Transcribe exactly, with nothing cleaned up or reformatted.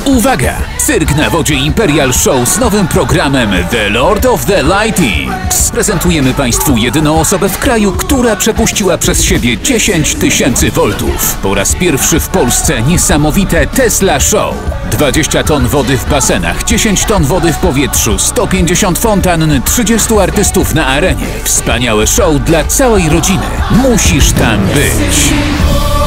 Uwaga! Cyrk na wodzie Imperial Show z nowym programem The Lord of the Lightings. Prezentujemy Państwu jedyną osobę w kraju, która przepuściła przez siebie dziesięć tysięcy voltów. Po raz pierwszy w Polsce niesamowite Tesla Show. dwadzieścia ton wody w basenach, dziesięć ton wody w powietrzu, sto pięćdziesiąt fontann, trzydziestu artystów na arenie. Wspaniałe show dla całej rodziny. Musisz tam być.